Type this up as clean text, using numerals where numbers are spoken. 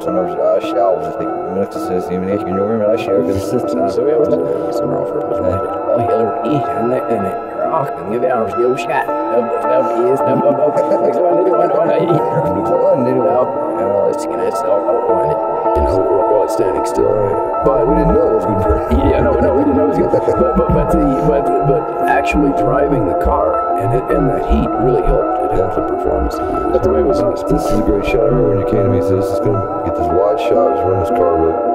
som själv. Men också så ser man inte nog med att köra för sitt. Så jag var så bra för det. Och hela tiden den raken ju där så jag ska. Det är så liksom it's gonna start on it. You know, while it's standing still. But we didn't know it was good for. Yeah, no, we didn't know it was good. But actually driving the car and the heat really helped. It helped the performance. But the way it was. This is a great shot. I remember when you came to me and said, "This is gonna get this wide shot." I was running this car real